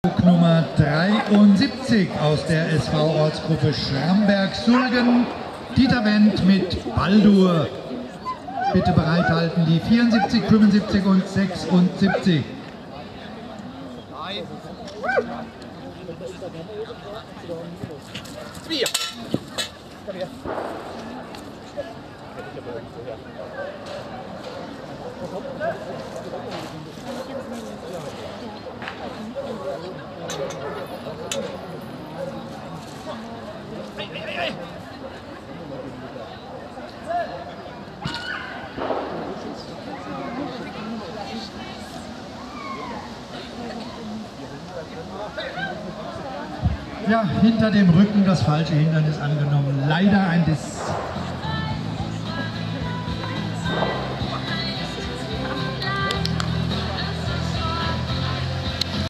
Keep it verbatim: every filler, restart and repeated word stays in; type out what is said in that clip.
Nummer dreiundsiebzig aus der S V-Ortsgruppe Schramberg-Sulgen, Dieter Wendt mit Baldur. Bitte bereithalten die vierundsiebzig, fünfundsiebzig und sechsundsiebzig. Ja, hinter dem Rücken das falsche Hindernis angenommen. Leider ein Dis